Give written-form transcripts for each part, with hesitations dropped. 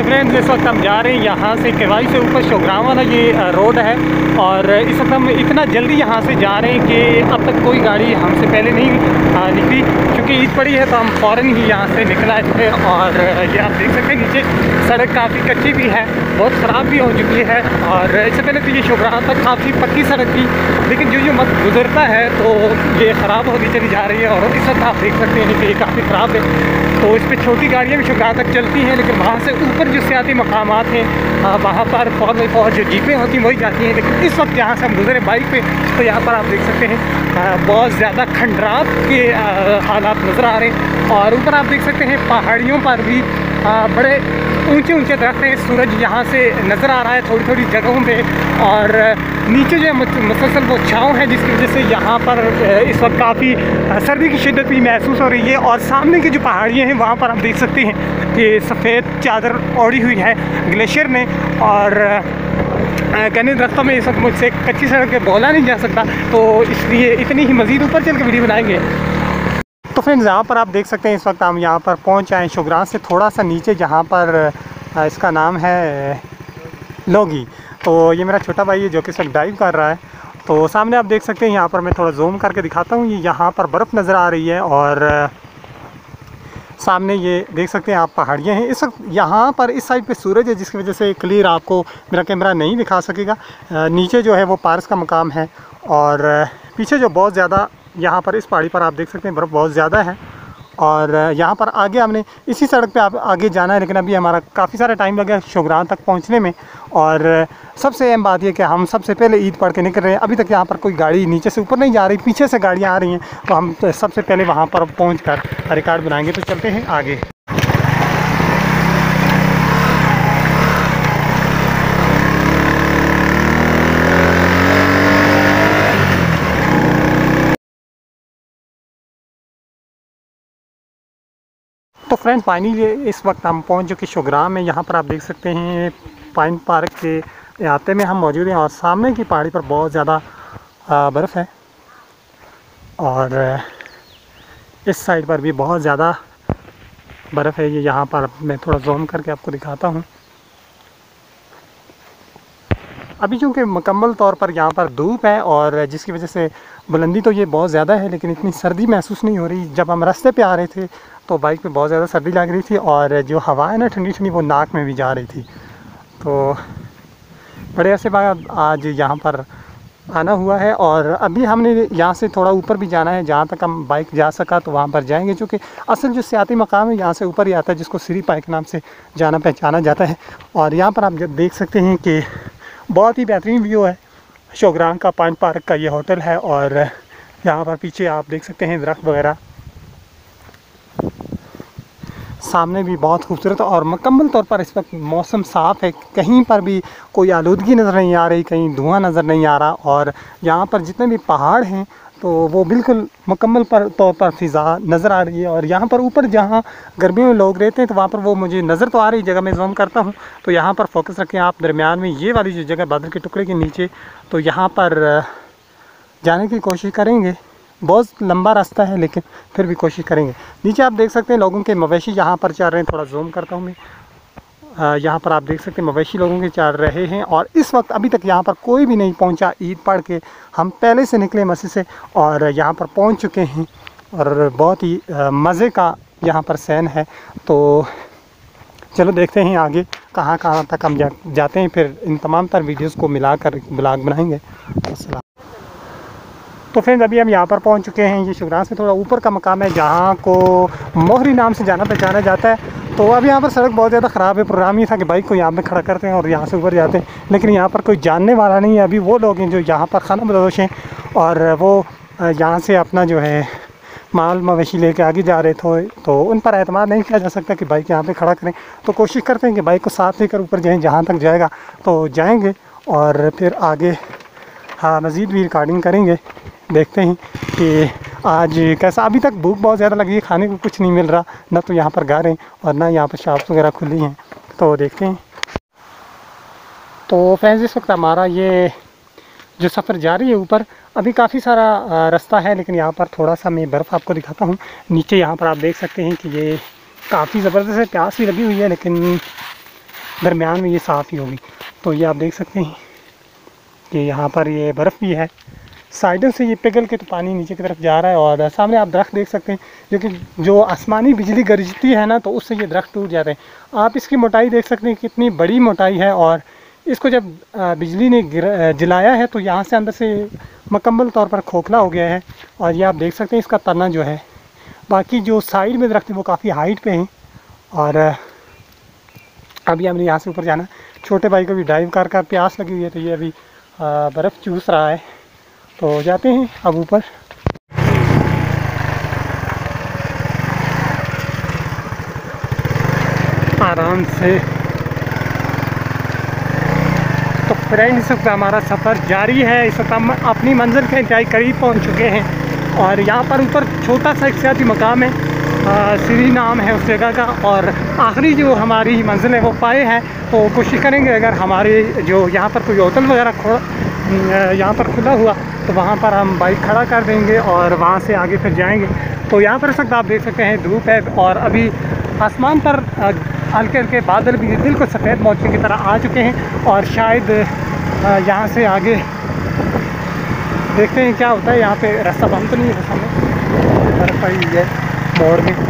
Friends इस वक्त हम जा रहे हैं यहाँ से केवाई से ऊपर शोग्राम वाला ये रोड है और इस वक्त हम इतना जल्दी यहाँ से जा रहे हैं कि अब तक कोई गाड़ी हमसे पहले नहीं निकली, क्योंकि ईद पड़ी है तो हम फ़ौरन ही यहाँ से निकल आए थे। और ये आप देख सकते हैं नीचे सड़क काफ़ी कच्ची भी है, बहुत ख़राब भी हो चुकी है। और इससे पहले तो ये शोग्राम तक काफ़ी पक्की सड़क थी, लेकिन जो मत गुजरता है तो ये ख़राब होती चली जा रही है। और इस वक्त आप देख सकते हैं कि ये काफ़ी ख़राब है, तो इस पर छोटी गाड़ियाँ भी शोग्राम तक चलती हैं, लेकिन वहाँ से ऊपर जो सियाती मकामात हैं वहाँ पर 4x4 जो जीपें होती हैं वही जाती हैं। लेकिन इस वक्त यहाँ से हम गुजरे बाइक पे, तो यहाँ पर आप देख सकते हैं बहुत ज़्यादा खंडरात के हालात नज़र आ रहे हैं। और ऊपर आप देख सकते हैं पहाड़ियों पर भी बड़े ऊंचे ऊंचे दरख्त हैं। सूरज यहाँ से नज़र आ रहा है थोड़ी थोड़ी जगहों पे, और नीचे जो है मुसलसल वो छाँव है, जिसकी वजह से यहाँ पर इस वक्त काफ़ी सर्दी की शिद्दत भी महसूस हो रही है। और सामने की जो पहाड़ियाँ हैं वहाँ पर आप देख सकते हैं कि सफ़ेद चादर ओढ़ी हुई है ग्लेशियर ने। और घने दरख्तों में इस वक्त मुझसे कच्ची सड़क पे बोला नहीं जा सकता, तो इसलिए इतनी ही मज़ीद ऊपर चल के वीडियो बनाएंगे। तो फ्रेंड्स यहाँ पर आप देख सकते हैं इस वक्त हम यहाँ पर पहुँच आए शोग्राम से थोड़ा सा नीचे, जहाँ पर इसका नाम है लोगी। तो ये मेरा छोटा भाई है जो कि इस वक्त ड्राइव कर रहा है। तो सामने आप देख सकते हैं, यहाँ पर मैं थोड़ा जूम करके दिखाता हूँ, ये यहाँ पर बर्फ़ नज़र आ रही है और सामने ये देख सकते हैं आप पहाड़ियाँ हैं। इस वक्त यहाँ पर इस साइड पे सूरज है, जिसकी वजह से क्लियर आपको मेरा कैमरा नहीं दिखा सकेगा। नीचे जो है वो पारस का मकाम है, और पीछे जो बहुत ज़्यादा यहाँ पर इस पहाड़ी पर आप देख सकते हैं बर्फ़ बहुत ज़्यादा है। और यहाँ पर आगे हमने इसी सड़क पे आप आगे जाना है, लेकिन अभी हमारा काफ़ी सारा टाइम लगा शोग्राम तक पहुँचने में। और सबसे अहम बात यह कि हम सबसे पहले ईद पढ़ के निकल रहे हैं। अभी तक यहाँ पर कोई गाड़ी नीचे से ऊपर नहीं जा रही, पीछे से गाड़ियाँ आ रही हैं, तो हम सबसे पहले वहाँ पर पहुँच कर रिकॉर्ड बनाएंगे। तो चलते हैं आगे। तो फ्रेंड्स फाइनली इस वक्त हम पहुंच चुके शोग्राम में। यहाँ पर आप देख सकते हैं पाइन पार्क के इलाके में हम मौजूद हैं, और सामने की पहाड़ी पर बहुत ज़्यादा बर्फ़ है, और इस साइड पर भी बहुत ज़्यादा बर्फ़ है। ये यहाँ पर मैं थोड़ा जूम करके आपको दिखाता हूँ। अभी चूँकि मुकम्मल तौर पर यहाँ पर धूप है, और जिसकी वजह से बुलंदी तो ये बहुत ज़्यादा है, लेकिन इतनी सर्दी महसूस नहीं हो रही। जब हम रास्ते पे आ रहे थे तो बाइक पे बहुत ज़्यादा सर्दी लग रही थी, और जो हवा है ना ठंडी ठंडी वो नाक में भी जा रही थी। तो बड़े अरसे बाद आज यहाँ पर आना हुआ है, और अभी हमने यहाँ से थोड़ा ऊपर भी जाना है। जहाँ तक हम बाइक जा सका तो वहाँ पर जाएंगे, क्योंकि असल जो सियाती मकाम है यहाँ से ऊपर ही आता है, जिसको सिरी पाइक नाम से जाना पहचाना जाता है। और यहाँ पर आप जब देख सकते हैं कि बहुत ही बेहतरीन व्यू है शोग्राम का। पाइन पार्क का ये होटल है, और यहाँ पर पीछे आप देख सकते हैं दरख्त वगैरह, सामने भी बहुत खूबसूरत। और मुकम्मल तौर पर इस वक्त मौसम साफ़ है, कहीं पर भी कोई आलूदगी नज़र नहीं आ रही, कहीं धुआं नज़र नहीं आ रहा। और यहाँ पर जितने भी पहाड़ हैं तो वो बिल्कुल मुकम्मल तौर पर फ़िज़ा नज़र आ रही है। और यहाँ पर ऊपर जहाँ गर्मियों में लोग रहते हैं तो वहाँ पर वो मुझे नज़र तो आ रही जगह मैं जूम करता हूँ, तो यहाँ पर फोकस रखें आप दरमियान में ये वाली जो जगह बादल के टुकड़े के नीचे, तो यहाँ पर जाने की कोशिश करेंगे। बहुत लंबा रास्ता है, लेकिन फिर भी कोशिश करेंगे। नीचे आप देख सकते हैं लोगों के मवेशी यहाँ पर चल रहे हैं, थोड़ा जूम करता हूँ मैं। यहाँ पर आप देख सकते हैं मवेशी लोगों के चल रहे हैं, और इस वक्त अभी तक यहाँ पर कोई भी नहीं पहुँचा ईद पढ़ के। हम पहले से निकले मस्जिद से और यहाँ पर पहुँच चुके हैं, और बहुत ही मज़े का यहाँ पर सैन है। तो चलो देखते हैं आगे कहाँ कहाँ तक हम जाते हैं, फिर इन तमाम तर वीडियोस को मिलाकर ब्लॉग बनाएंगे। तो फ्रेंड्स अभी हम यहाँ पर पहुँच चुके हैं। ये शोग्राम से थोड़ा ऊपर का मकाम है, जहाँ को मोहरी नाम से जाना पहचाना जाता है। तो अब यहाँ पर सड़क बहुत ज़्यादा ख़राब है। प्रोग्राम ये था कि बाइक को यहाँ पे खड़ा करते हैं और यहाँ से ऊपर जाते हैं, लेकिन यहाँ पर कोई जानने वाला नहीं है। अभी वो लोग हैं जो यहाँ पर खाना बदोश हैं, और वो यहाँ से अपना जो है माल मवेशी लेके आगे जा रहे थे, तो उन पर एतमाद नहीं किया जा सकता कि बाइक यहाँ पे खड़ा करें। तो कोशिश करते हैं कि बाइक को साथ लेकर ऊपर जाएँ, जहाँ तक जाएगा तो जाएंगे, और फिर आगे हाँ मज़ीद भी रिकॉर्डिंग करेंगे। देखते हैं कि आज कैसा। अभी तक भूख बहुत ज़्यादा लगी है, खाने को कुछ नहीं मिल रहा, ना तो यहाँ पर गारें और ना यहाँ पर शॉप्स वगैरह खुली हैं। तो देखते हैं। तो फ्रेंड्स इस वक्त हमारा ये जो सफ़र जारी है ऊपर, अभी काफ़ी सारा रास्ता है, लेकिन यहाँ पर थोड़ा सा मैं बर्फ़ आपको दिखाता हूँ। नीचे यहाँ पर आप देख सकते हैं कि ये काफ़ी ज़बरदस्त है, प्यास भी लगी हुई है, लेकिन दरमियान में ये साफ़ ही होगी। तो ये आप देख सकते हैं कि यहाँ पर ये बर्फ़ भी है, साइडों से ये पिघल के तो पानी नीचे की तरफ जा रहा है। और सामने आप दरख्त देख सकते हैं, जो आसमानी बिजली गरजती है ना, तो उससे ये दरख्त टूट जाते हैं। आप इसकी मोटाई देख सकते हैं कितनी बड़ी मोटाई है, और इसको जब बिजली ने जलाया है तो यहाँ से अंदर से मुकम्मल तौर पर खोखला हो गया है। और ये आप देख सकते हैं इसका तना जो है, बाकी जो साइड में दरख्त है वो काफ़ी हाइट पे हैं। और अभी हमने यहाँ से ऊपर जाना, छोटे भाई को भी ड्राइव कर प्यास लगी हुई है, तो ये अभी बर्फ़ चूस रहा है। तो जाते हैं अब ऊपर। आराम से। तो फ्रेंड्स, इस वक्त हमारा सफ़र जारी है। इस वक्त हम अपनी मंजिल के इंतहाई करीब पहुंच चुके हैं। और यहाँ पर ऊपर छोटा सा एक सियाती मकाम है, सीरी नाम है उस जगह का। और आखिरी जो हमारी मंजिल है वो पाए है। तो कोशिश करेंगे अगर हमारे जो यहाँ पर कोई होटल वगैरह यहाँ पर खुला हुआ तो वहाँ पर हम बाइक खड़ा कर देंगे और वहाँ से आगे फिर जाएंगे। तो यहाँ पर इस वक्त आप देख सकते हैं धूप है, और अभी आसमान पर हल्के हल्के बादल भी बिल्कुल सफ़ेद मौसम की तरह आ चुके हैं। और शायद यहाँ से आगे देखते हैं क्या होता है। यहाँ पे रास्ता बंद तो नहीं है, सामने बर्फ़ पड़ी हुई है मोड़ में।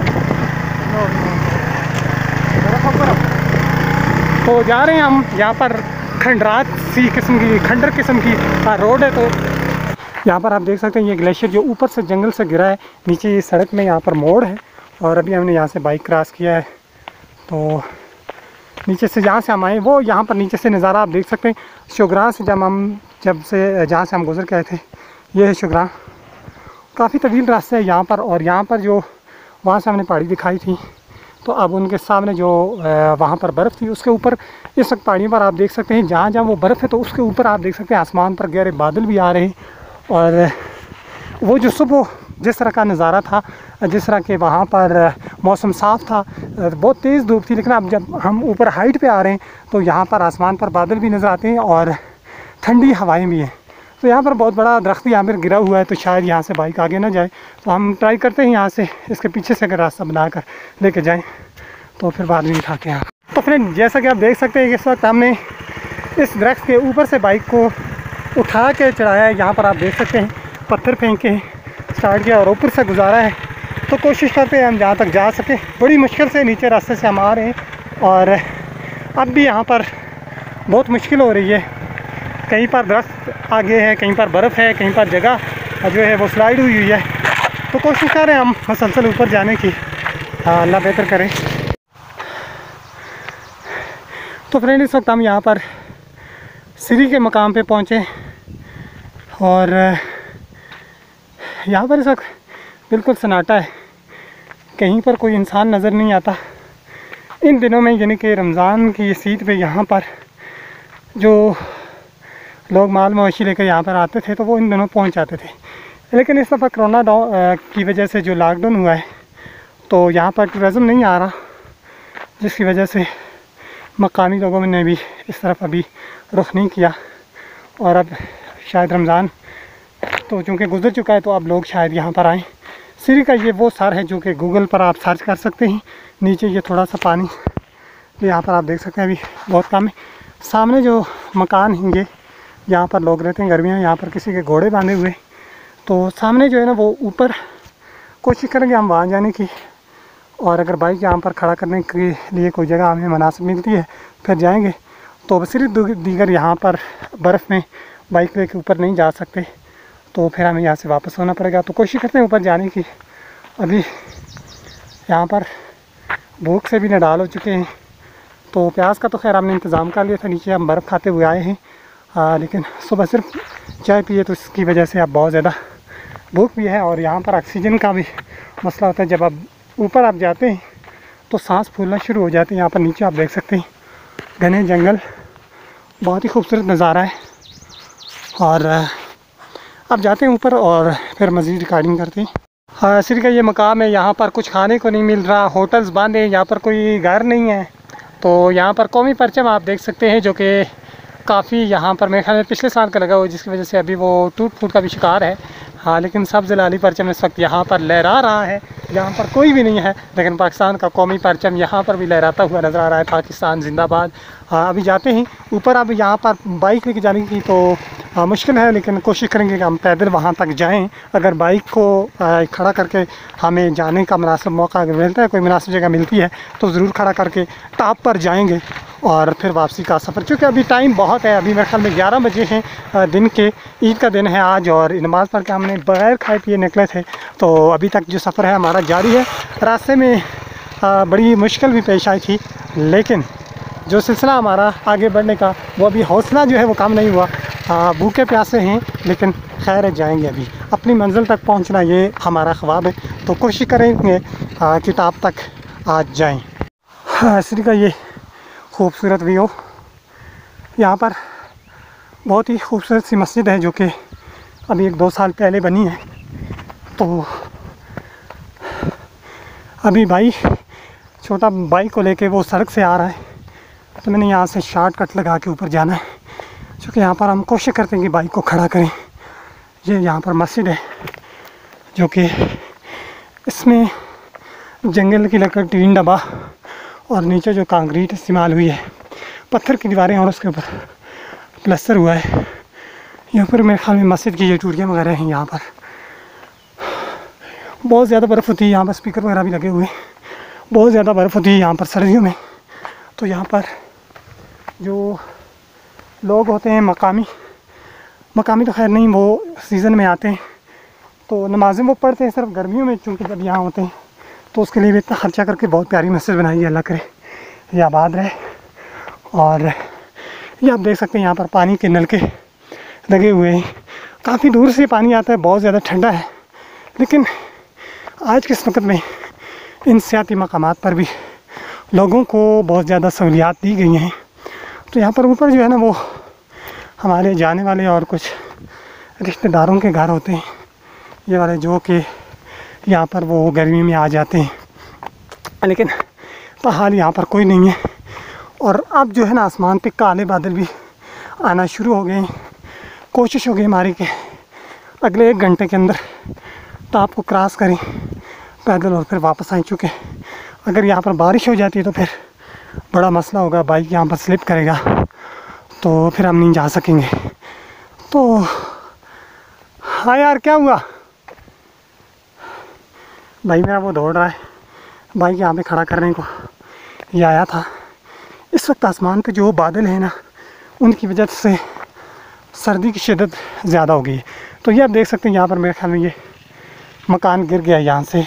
तो जा रहे हैं हम, यहाँ पर खंडरात सी किस्म की, खंडर किस्म की रोड है। तो यहाँ पर आप देख सकते हैं ये ग्लेशियर जो ऊपर से जंगल से गिरा है, नीचे ये सड़क में यहाँ पर मोड़ है। और अभी हमने यहाँ से बाइक क्रॉस किया है। तो नीचे से जहाँ से हम आए वो यहाँ पर नीचे से नज़ारा आप देख सकते हैं। शुगरां से जहाँ से हम गुजर के आए थे, ये है शुगरां। काफ़ी तवील रास्ता है यहाँ पर। और यहाँ पर जो वहाँ से हमने पहाड़ी दिखाई थी, तो अब उनके सामने जो वहाँ पर बर्फ़ थी उसके ऊपर इस वक्त पहाड़ियों पर आप देख सकते हैं जहाँ जहाँ वो बर्फ़ है, तो उसके ऊपर आप देख सकते हैं आसमान पर गहरे बादल भी आ रहे हैं। और वो जो सुबह जिस तरह का नज़ारा था, जिस तरह के वहाँ पर मौसम साफ़ था, बहुत तेज़ धूप थी, लेकिन अब जब हम ऊपर हाइट पे आ रहे हैं तो यहाँ पर आसमान पर बादल भी नज़र आते हैं और ठंडी हवाएं भी हैं। तो यहाँ पर बहुत बड़ा दरख्त यहाँ पर गिरा हुआ है, तो शायद यहाँ से बाइक आगे ना जाए। तो हम ट्राई करते हैं यहाँ से इसके पीछे से अगर रास्ता बनाकर लेके जाएँ तो फिर बाद में उठा के यहाँ। तो फ्रेंड, जैसा कि आप देख सकते हैं इस वक्त हमने इस दरख्त के ऊपर से बाइक को उठा के चढ़ाया है। यहाँ पर आप देख सकते हैं पत्थर फेंक के स्टार्ट किया और ऊपर से गुजारा है। तो कोशिश करते हैं हम जहाँ तक जा सके। बड़ी मुश्किल से नीचे रास्ते से हम आ रहे हैं, और अब भी यहाँ पर बहुत मुश्किल हो रही है। कहीं पर दरख्त आगे है, कहीं पर बर्फ़ है, कहीं पर जगह जो है वो स्लाइड हुई है। तो कोशिश कर रहे हैं हम मसलसल ऊपर जाने की, अल्लाह बेहतर करें। तो फ्रेंड, इस वक्त हम यहाँ पर सीरी के मकाम पे पहुँचे, और यहाँ पर इस वक्त बिल्कुल सन्नाटा है, कहीं पर कोई इंसान नज़र नहीं आता। इन दिनों में यानी कि रमज़ान की इस ईद पे यहाँ पर जो लोग माल मवेशी लेकर यहाँ पर आते थे तो वो इन दिनों पहुँच जाते थे। लेकिन इस दफ़ा कोरोना की वजह से जो लॉकडाउन हुआ है, तो यहाँ पर टूरिज़म नहीं आ रहा, जिसकी वजह से मकामी लोगों ने भी इस तरफ अभी रुख नहीं किया। और अब शायद रमज़ान तो चूँकि गुजर चुका है, तो अब लोग शायद यहाँ पर आएँ। सीरी का ये वो सर है जो कि गूगल पर आप सर्च कर सकते हैं। नीचे ये थोड़ा सा पानी यहाँ पर आप देख सकते हैं अभी बहुत कम है। सामने जो मकान हैं यहाँ पर लोग रहते हैं, गर्मियाँ यहाँ पर किसी के घोड़े बांधे हुए। तो सामने जो है ना वो ऊपर कोशिश करेंगे हम वहाँ जाने की, और अगर बाइक यहाँ पर खड़ा करने के लिए कोई जगह हमें मुनासिब मिलती है फिर जाएंगे। तो सिर्फ दीगर यहाँ पर बर्फ़ में बाइक लेके ऊपर नहीं जा सकते, तो फिर हमें यहाँ से वापस होना पड़ेगा। तो कोशिश करते हैं ऊपर जाने की। अभी यहाँ पर भूख से भी नडाल हो चुके हैं, तो प्याज का तो खैर हमने इंतज़ाम कर लिया था, नीचे हम बर्फ़ खाते हुए आए हैं। लेकिन सुबह सिर्फ चाय पिए तो इसकी वजह से अब बहुत ज़्यादा भूख भी है। और यहाँ पर ऑक्सीजन का भी मसला होता है, जब आप ऊपर आप जाते हैं तो सांस फूलना शुरू हो जाते हैं। यहाँ पर नीचे आप देख सकते हैं घने जंगल, बहुत ही खूबसूरत नज़ारा है। और अब जाते हैं ऊपर और फिर मज़ीद रिकॉर्डिंग करते हैं। हाँ, सीरी का ये मकाम है, यहाँ पर कुछ खाने को नहीं मिल रहा, होटल्स बंद हैं, यहाँ पर कोई घर नहीं है। तो यहाँ पर कौमी परचम आप देख सकते हैं जो कि काफ़ी यहाँ पर मेरे ख्याल में पिछले साल का लगा हुआ है, जिसकी वजह से अभी वो टूट फूट का भी शिकार है। हाँ, लेकिन सब ज़लाली परचम इस वक्त यहाँ पर लहरा रहा है। यहाँ पर कोई भी नहीं है, लेकिन पाकिस्तान का कौमी परचम यहाँ पर भी लहराता हुआ नज़र आ रहा है। पाकिस्तान जिंदाबाद। हाँ, अभी जाते हैं ऊपर। अब यहाँ पर बाइक लेके जाने की तो मुश्किल है, लेकिन कोशिश करेंगे कि हम पैदल वहाँ तक जाएं। अगर बाइक को खड़ा करके हमें जाने का मुनासिब मौका अगर मिलता है, कोई मुनासिब जगह मिलती है, तो ज़रूर खड़ा करके टॉप पर जाएंगे और फिर वापसी का सफ़र। क्योंकि अभी टाइम बहुत है, अभी मेरे ख्याल में 11 बजे हैं दिन के। ईद का दिन है आज, और नमाज़ पढ़ के हमने बगैर खाए पिए निकले थे, तो अभी तक जो सफ़र है हमारा जारी है। रास्ते में बड़ी मुश्किल भी पेश आई थी, लेकिन जो सिलसिला हमारा आगे बढ़ने का, वो अभी हौसला जो है वो कम नहीं हुआ। भूखे प्यासे हैं, लेकिन खैर है, जाएंगे। अभी अपनी मंजिल तक पहुंचना ये हमारा ख्वाब है, तो कोशिश करेंगे कि टॉप तक आज जाएं। श्री का ये खूबसूरत व्यू। यहाँ पर बहुत ही खूबसूरत सी मस्जिद है, जो कि अभी 1-2 साल पहले बनी है। तो अभी भाई छोटा बाइक को लेके वो सड़क से आ रहा है, तो मैंने यहाँ से शॉर्टकट लगा के ऊपर जाना है। क्योंकि यहाँ पर हम कोशिश करते हैं कि बाइक को खड़ा करें। ये यहाँ पर मस्जिद है, जो कि इसमें जंगल की लकड़, टीन डब्बा और नीचे जो कंक्रीट इस्तेमाल हुई है, पत्थर की दीवारें, और उसके ऊपर प्लस्तर हुआ है। यहाँ पर मेरे ख्याल में मस्जिद की ये टूटियाँ वगैरह हैं। यहाँ पर बहुत ज़्यादा बर्फ़ होती है, यहाँ पर स्पीकर वगैरह भी लगे हुए हैं। बहुत ज़्यादा बर्फ़ होती है यहाँ पर सर्दियों में। तो यहाँ पर जो लोग होते हैं मकामी तो खैर नहीं, वो सीज़न में आते हैं, तो नमाज़ें वो पढ़ते हैं सिर्फ गर्मियों में। चूँकि जब यहाँ होते हैं तो उसके लिए भी इतना ख़र्चा करके बहुत प्यारी मस्जिद बनाई है, अल्लाह करे ये आबाद रहे। और ये आप देख सकते हैं यहाँ पर पानी के नलके लगे हुए हैं। काफ़ी दूर से पानी आता है, बहुत ज़्यादा ठंडा है, लेकिन आज के इस वक्त में इन सियाती मकामात पर भी लोगों को बहुत ज़्यादा सहूलियात दी गई हैं। तो यहाँ पर ऊपर जो है ना, वो हमारे जाने वाले और कुछ रिश्तेदारों के घर होते हैं, ये वाले, जो कि यहाँ पर वो गर्मी में आ जाते हैं। लेकिन फिलहाल यहाँ पर कोई नहीं है। और अब जो है ना, आसमान पे काले बादल भी आना शुरू हो गए हैं। कोशिश हो गई हमारी कि अगले 1 घंटे के अंदर टॉप को क्रॉस करें पैदल और फिर वापस आएँ। चुके अगर यहाँ पर बारिश हो जाती है तो फिर बड़ा मसला होगा, बाइक यहाँ पर स्लिप करेगा, तो फिर हम नहीं जा सकेंगे। तो हाँ यार, क्या हुआ भाई, मेरा वो दौड़ रहा है, बाइक यहाँ पे खड़ा करने को ये आया था। इस वक्त आसमान पे जो बादल हैं ना, उनकी वजह से सर्दी की शिद्दत ज़्यादा हो गई है। तो ये आप देख सकते हैं, यहाँ पर मेरे ख्याल में ये मकान गिर गया यहाँ से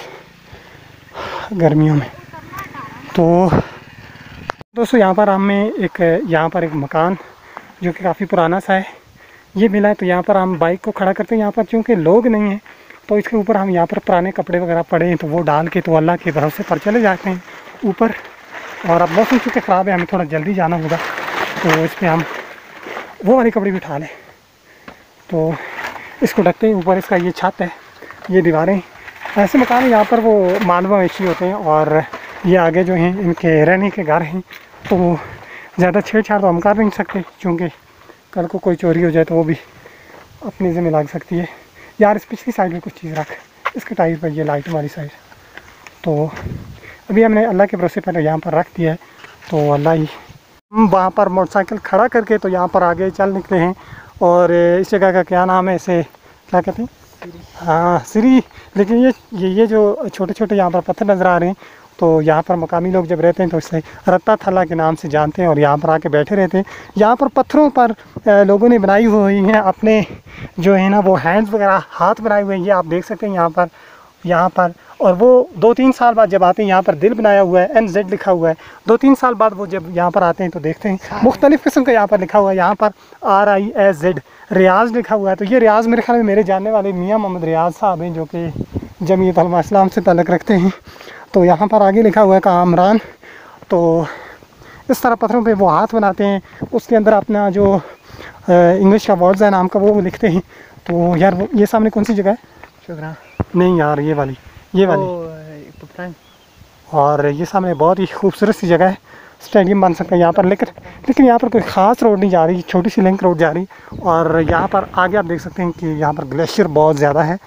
गर्मियों में। तो दोस्तों, यहाँ पर हमें यहाँ पर एक मकान जो कि काफ़ी पुराना सा है, ये मिला है। तो यहाँ पर हम बाइक को खड़ा करते हैं। यहाँ पर चूँकि लोग नहीं हैं, तो इसके ऊपर हम यहाँ पर पुराने कपड़े वगैरह पड़े हैं, तो वो डाल के तो अल्लाह के भरोसे पर चले जाते हैं ऊपर। और अब मौसम चूँकि ख़राब है, हमें थोड़ा जल्दी जाना होगा, तो इस पर हम वो वाले कपड़े भी उठा लें। तो इसको ढकते हैं। ऊपर इसका ये छत है, ये दीवारें, ऐसे मकान है यहाँ पर वो मालवा वेशी होते हैं। और ये आगे जो हैं इनके रहने के घर हैं। तो ज़्यादा छेड़छाड़ तो हम कर नहीं सकते, क्योंकि कल को कोई चोरी हो जाए तो वो भी अपने ज़िम्मे लग सकती है। यार, इस पिछली साइड में कुछ चीज़ रख, इसके टायर पर, ये लाइट वाली साइड। तो अभी हमने अल्लाह के भरोसे पर यहाँ पर रख दिया है, तो अल्लाह ही। हम वहाँ पर मोटरसाइकिल खड़ा करके तो यहाँ पर आगे चल निकले हैं। और इस जगह का क्या नाम है, इसे क्या कहते हैं? हाँ, सिरी। लेकिन ये जो छोटे छोटे यहाँ पर पत्थर नज़र आ रहे हैं, तो यहाँ पर मकामी लोग जब रहते हैं तो इसे रत्ता थला के नाम से जानते हैं, और यहाँ पर आके बैठे रहते हैं। यहाँ पर पत्थरों पर लोगों ने बनाई हुई हैं अपने जो है ना, वो हैंड्स वगैरह, हाथ बनाए हुए हैं। ये आप देख सकते हैं यहाँ पर। और वो 2-3 साल बाद जब आते हैं, यहाँ पर दिल बनाया हुआ है, NZ लिखा हुआ है। 2-3 साल बाद वो जब यहाँ पर आते हैं तो देखते हैं मुख्तलिफ़ किस्म का यहाँ पर लिखा हुआ है। यहाँ पर RIAZ रियाज़ लिखा हुआ है। तो ये रियाज़ मेरे ख्याल में मेरे जानने वाले मियाँ मोहम्मद रियाज़ साहब हैं, जो कि जमीयत उलमा इस्लाम से ताल्लुक़ रखते हैं। तो यहाँ पर आगे लिखा हुआ है कामरान। तो इस तरह पत्थरों पे वो हाथ बनाते हैं, उसके अंदर अपना जो इंग्लिश का वर्ड्स है नाम का वो लिखते हैं। तो यार, ये सामने कौन सी जगह है? शुक्रिया। नहीं यार, ये वाली। और ये सामने बहुत ही खूबसूरत सी जगह है, स्टेडियम बन सकता है यहाँ पर। लेकिन यहाँ पर कोई ख़ास रोड नहीं जा रही, छोटी सी लिंक रोड जा रही। और यहाँ पर आगे आप देख सकते हैं कि यहाँ पर ग्लेशियर बहुत ज़्यादा है।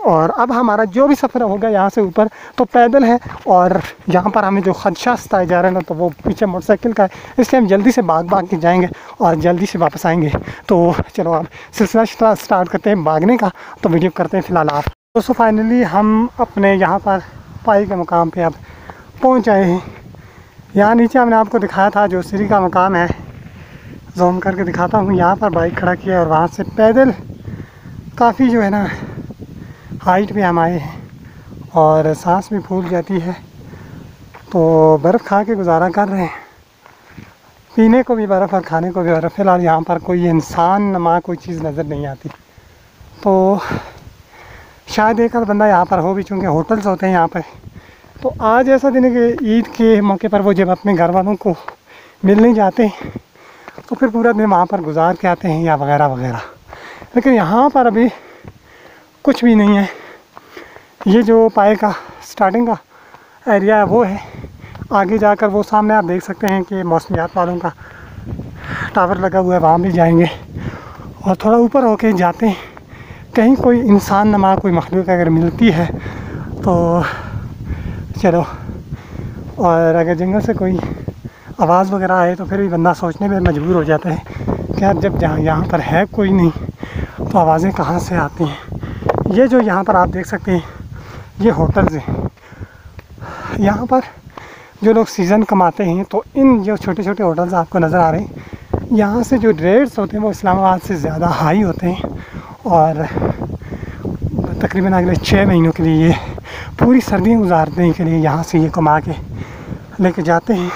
और अब हमारा जो भी सफ़र होगा यहाँ से ऊपर तो पैदल है। और यहाँ पर हमें जो खदशा सताए जा रहे हैं ना, तो वो पीछे मोटरसाइकिल का है, इसलिए हम जल्दी से भाग के जाएंगे और जल्दी से वापस आएंगे। तो चलो अब सिलसिला स्टार्ट करते हैं भागने का, तो वीडियो करते हैं फ़िलहाल आप। दोस्तों फाइनली हम अपने यहाँ पर पाई के मुकाम पे अब पहुँच आए हैं। यहाँ नीचे हमने आपको दिखाया था जो सीढ़ी का मुकाम है, जूम करके दिखाता हूँ। यहाँ पर बाइक खड़ा किया और वहाँ से पैदल काफ़ी जो है ना हाइट पे हम आए हैं और सांस भी फूल जाती है। तो बर्फ़ खा के गुजारा कर रहे हैं, पीने को भी बर्फ़ और खाने को भी बर्फ़। फ़िलहाल यहाँ पर कोई इंसान नमा कोई चीज़ नज़र नहीं आती। तो शायद एक आध बंदा यहाँ पर हो भी, चूँकि होटल्स होते हैं यहाँ पर। तो आज ऐसा दिन है कि ईद के मौके पर वो जब अपने घर वालों को मिलने जाते हैं तो फिर पूरा दिन वहाँ पर गुजार के आते हैं या वगैरह वगैरह। लेकिन यहाँ पर अभी कुछ भी नहीं है। ये जो पाए का स्टार्टिंग का एरिया है वो है, आगे जाकर वो सामने आप देख सकते हैं कि मौसमियात वालों का टावर लगा हुआ है, वहाँ भी जाएंगे। और थोड़ा ऊपर होके जाते हैं, कहीं कोई इंसान नमा कोई मखलूक अगर मिलती है तो चलो। और अगर जंगल से कोई आवाज़ वगैरह आए तो फिर भी बंदा सोचने में मजबूर हो जाता है कि यार जब यहाँ पर है कोई नहीं तो आवाज़ें कहाँ से आती हैं। ये जो यहाँ पर आप देख सकते हैं ये होटल्स हैं। यहाँ पर जो लोग सीज़न कमाते हैं तो इन जो छोटे छोटे होटल्स आपको नज़र आ रहे हैं, यहाँ से जो रेट्स होते हैं वो इस्लामाबाद से ज़्यादा हाई होते हैं। और तकरीबन अगले 6 महीनों के लिए ये पूरी सर्दियाँ गुजारने के लिए यहाँ से ये कमा के लेके जाते हैं।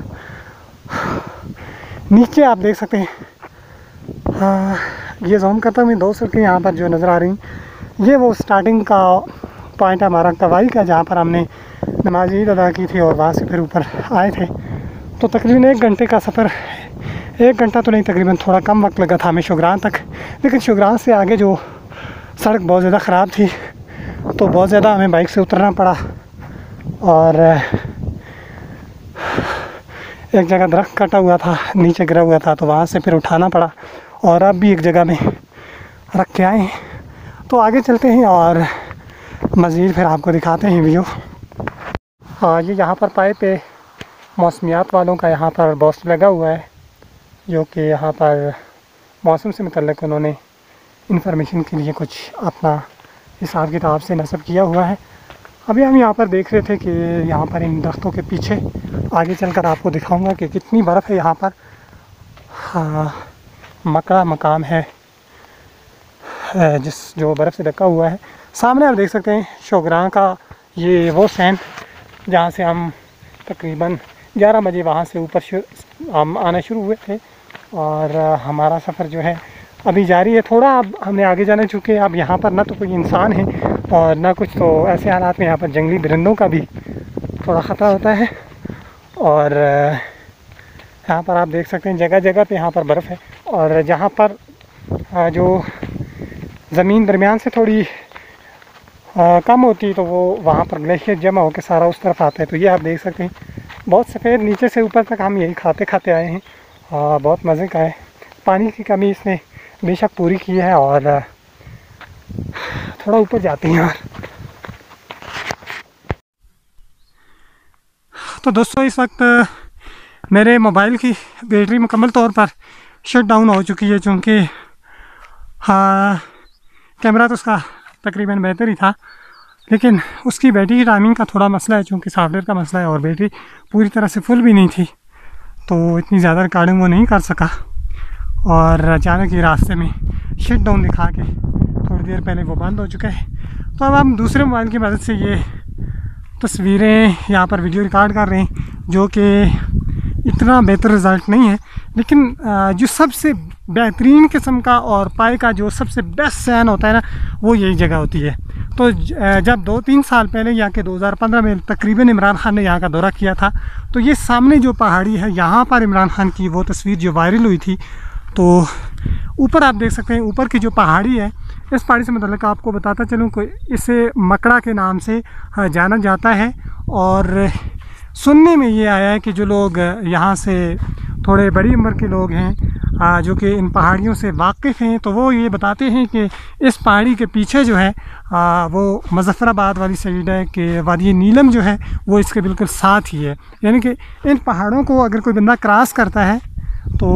नीचे आप देख सकते हैं, ये जूम करता हूँ मैं, 2 सड़कें यहाँ पर जो नज़र आ रही हैं ये वो स्टार्टिंग का पॉइंट है हमारा कवाई का, जहाँ पर हमने नमाज ईद अदा की थी और वहाँ से फिर ऊपर आए थे। तो तकरीबन 1 घंटे का सफ़र, 1 घंटा तो नहीं, तकरीबन थोड़ा कम वक्त लगा था हमें शुगरान तक। लेकिन शुगरान से आगे जो सड़क बहुत ज़्यादा ख़राब थी तो बहुत ज़्यादा हमें बाइक से उतरना पड़ा। और एक जगह दरख्त कटा हुआ था, नीचे गिरा हुआ था, तो वहाँ से फिर उठाना पड़ा। और अब भी एक जगह में रख के आए हैं। तो आगे चलते हैं और मज़ीद फिर आपको दिखाते हैं व्यू। हाँ, ये यहाँ पर पाए पे मौसमियात वालों का यहाँ पर पोस्टर लगा हुआ है, जो कि यहाँ पर मौसम से मुतल्लिक़ उन्होंने इंफॉर्मेशन के लिए कुछ अपना हिसाब किताब से नस्ब किया हुआ है। अभी हम यहाँ पर देख रहे थे कि यहाँ पर इन दरख्तों के पीछे आगे चलकर आपको दिखाऊंगा कि कितनी बर्फ़ है यहाँ पर। हाँ, मकड़ा मकाम है जिस जो बर्फ़ से ढका हुआ है। सामने आप देख सकते हैं शोगरां का ये वो सैन, जहाँ से हम तकरीबन 11 बजे वहाँ से ऊपर हम आना शुरू हुए थे। और हमारा सफ़र जो है अभी जारी है। थोड़ा अब हमने आगे जाना, चूँकि अब यहाँ पर ना तो कोई इंसान है और ना कुछ, तो ऐसे हालात में यहाँ पर जंगली परिंदों का भी थोड़ा ख़तरा होता है। और यहाँ पर आप देख सकते हैं जगह जगह पे यहाँ पर बर्फ़ है। और जहाँ पर जो ज़मीन दरमियान से थोड़ी कम होती है तो वो वहाँ पर ग्लेशियर जमा होकर सारा उस तरफ आता है। तो ये आप देख सकते हैं बहुत सफ़ेद, नीचे से ऊपर तक हम यही खाते खाते आए हैं। बहुत मज़े का है। पानी की कमी इसने बेशक पूरी की है। और थोड़ा ऊपर जाते हैं यार। तो दोस्तों इस वक्त मेरे मोबाइल की बैटरी मुकम्मल तौर पर शट डाउन हो चुकी है, चूँकि हाँ कैमरा तो उसका तकरीबन बेहतर ही था, लेकिन उसकी बैटरी की टाइमिंग का थोड़ा मसला है, चूँकि सॉफ्टवेयर का मसला है। और बैटरी पूरी तरह से फुल भी नहीं थी तो इतनी ज़्यादा रिकॉर्डिंग वो नहीं कर सका। और अचानक ही रास्ते में शट डाउन दिखा के थोड़ी देर पहले वो बंद हो चुका है। तो अब हम दूसरे मोबाइल की मदद से ये तस्वीरें यहाँ पर वीडियो रिकॉर्ड कर रहे हैं, जो कि इतना बेहतर रिज़ल्ट नहीं है, लेकिन जो सबसे बेहतरीन किस्म का और पाए का जो सबसे बेस्ट सैन होता है ना, वो यही जगह होती है। तो जब 2-3 साल पहले या कि 2015 में तकरीबन इमरान खान ने यहाँ का दौरा किया था, तो ये सामने जो पहाड़ी है यहाँ पर इमरान खान की वो तस्वीर जो वायरल हुई थी। तो ऊपर आप देख सकते हैं, ऊपर की जो पहाड़ी है, इस पहाड़ी से मतलब आपको बताता चलूँ कि इसे मकड़ा के नाम से जाना जाता है। और सुनने में ये आया है कि जो लोग यहाँ से थोड़े बड़ी उम्र के लोग हैं जो कि इन पहाड़ियों से वाकिफ़ हैं, तो वो ये बताते हैं कि इस पहाड़ी के पीछे जो है वो मुज़फ़्फ़राबाद वाली साइड है कि वादी नीलम जो है वो इसके बिल्कुल साथ ही है। यानी कि इन पहाड़ों को अगर कोई बंदा क्रॉस करता है तो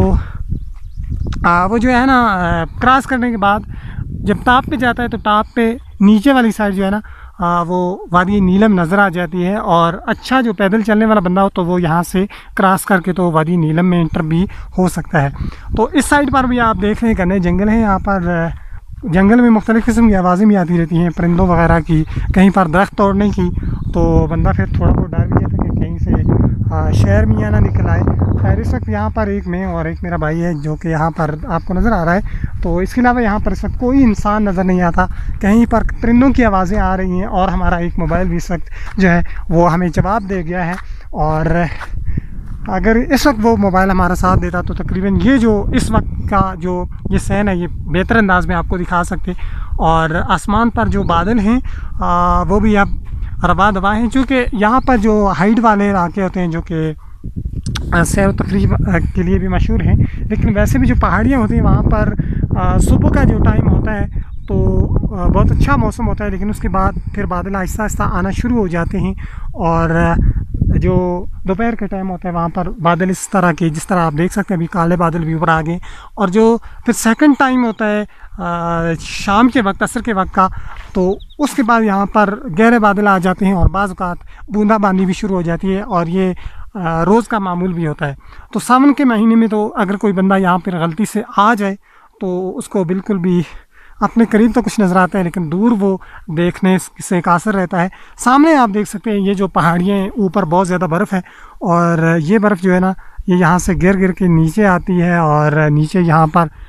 वो जो है ना क्रॉस करने के बाद जब टॉप पे जाता है तो टॉप पे नीचे वाली साइड जो है ना वो वादी नीलम नज़र आ जाती है। और अच्छा जो पैदल चलने वाला बंदा हो तो वो यहाँ से क्रॉस करके तो वादी नीलम में इंटर भी हो सकता है। तो इस साइड पर भी आप देख रहे हैं घने जंगल हैं। यहाँ पर जंगल में मुख्तलिफ़ किस्म की आवाज़ें भी आती रहती हैं परिंदों वगैरह की, कहीं पर दरख्त तोड़ने की, तो बंदा फिर थोड़ा बहुत डर भी जाता है कि कहीं से शहर में या ना निकल आए। खैर इस वक्त यहाँ पर एक मैं और एक मेरा भाई है जो कि यहाँ पर आपको नज़र आ रहा है। तो इसके अलावा यहाँ पर इस वक्त कोई इंसान नज़र नहीं आता, कहीं पर परिंदों की आवाज़ें आ रही हैं और हमारा एक मोबाइल भी इस वक्त जो है वो हमें जवाब दे गया है। और अगर इस वक्त वो मोबाइल हमारा साथ देता तो तकरीबन ये जो इस वक्त का जो ये सीन है ये बेहतर अंदाज में आपको दिखा सकते। और आसमान पर जो बादल हैं वो भी अब रवा दवा हैं, चूँकि यहाँ पर जो हाइट वाले इलाके होते हैं जो कि सैर तकरीब के लिए भी मशहूर हैं, लेकिन वैसे भी जो पहाड़ियाँ होती हैं वहाँ पर सुबह का जो टाइम होता है तो बहुत अच्छा मौसम होता है, लेकिन उसके बाद फिर बादल आहिस्ता आहिस्ता आना शुरू हो जाते हैं। और जो दोपहर के टाइम होता है वहाँ पर बादल इस तरह के, जिस तरह आप देख सकते हैं अभी काले बादल भी ऊपर आ गए। और जो फिर सेकंड टाइम होता है शाम के वक्त, असर के वक्त का, तो उसके बाद यहाँ पर गहरे बादल आ जाते हैं और बाज़ औक़ात बूंदाबांदी भी शुरू हो जाती है और ये रोज़ का मामूल भी होता है। तो सावन के महीने में तो अगर कोई बंदा यहाँ पर गलती से आ जाए तो उसको बिल्कुल भी अपने करीब तो कुछ नज़र आता है, लेकिन दूर वो देखने से एक असर रहता है। सामने आप देख सकते हैं ये जो पहाड़ियाँ हैं ऊपर बहुत ज़्यादा बर्फ़ है और ये बर्फ़ जो है ना ये यहाँ से गिर गिर के नीचे आती है और नीचे यहाँ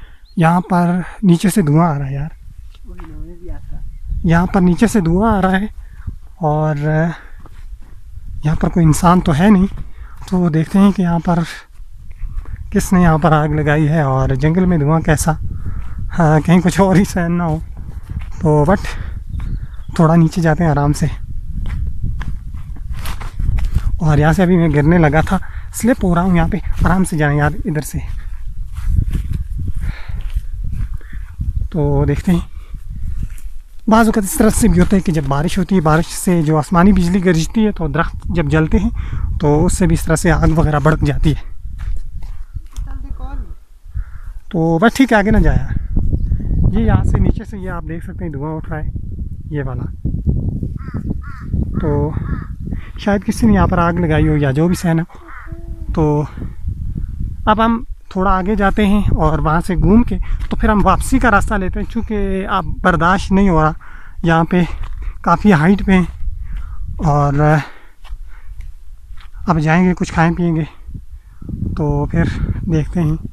पर नीचे से धुआं आ रहा है यार, यहाँ पर नीचे से धुआं आ रहा है और यहाँ पर कोई इंसान तो है नहीं। तो देखते हैं कि यहाँ पर किसने यहाँ पर आग लगाई है और जंगल में धुआं कैसा, हाँ कहीं कुछ और ही सहन ना हो। तो बट थोड़ा नीचे जाते हैं आराम से। और यहाँ से अभी मैं गिरने लगा था, स्लिप हो रहा हूँ यहाँ पे, आराम से जाएं यार इधर से। तो देखते हैं बाज़ वक़्त इस तरह से भी होता है कि जब बारिश होती है, बारिश से जो आसमानी बिजली गरजती है तो दरख्त जब जलते हैं तो उससे भी इस तरह से आग वगैरह भड़क जाती है। तो बस ठीक है, आगे ना जाया। ये यहाँ से नीचे से ये आप देख सकते हैं धुआं उठ रहा है ये वाला, तो शायद किसी ने यहाँ पर आग लगाई हो या जो भी सहन है। तो अब हम थोड़ा आगे जाते हैं और वहाँ से घूम के तो फिर हम वापसी का रास्ता लेते हैं, चूँकि अब बर्दाश्त नहीं हो रहा, यहाँ पे काफ़ी हाइट पे और अब जाएंगे कुछ खाएं पिएंगे तो फिर देखते हैं।